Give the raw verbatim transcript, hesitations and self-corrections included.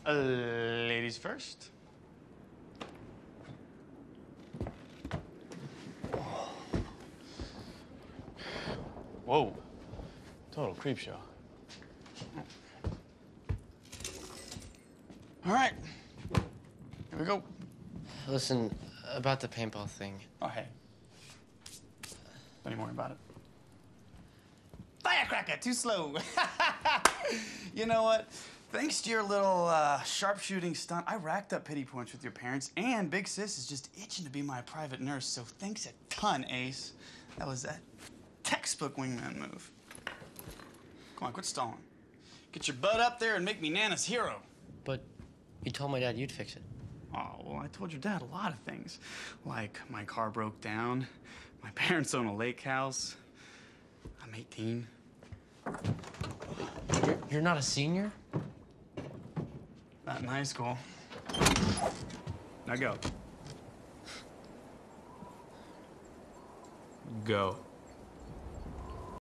Uh, ladies first. Whoa. Total creep show. All right. Here we go. Listen, about the paintball thing. Oh, hey. Don't even worry about it. Firecracker, too slow. You know what? Thanks to your little uh, sharpshooting stunt, I racked up pity points with your parents, and Big Sis is just itching to be my private nurse, so thanks a ton, Ace. That was that textbook wingman move. Come on, quit stalling. Get your butt up there and make me Nana's hero. But you told my dad you'd fix it. Oh, well, I told your dad a lot of things. Like, my car broke down, my parents own a lake house, I'm eighteen. You're, you're not a senior? Not in high school. Now go. Go.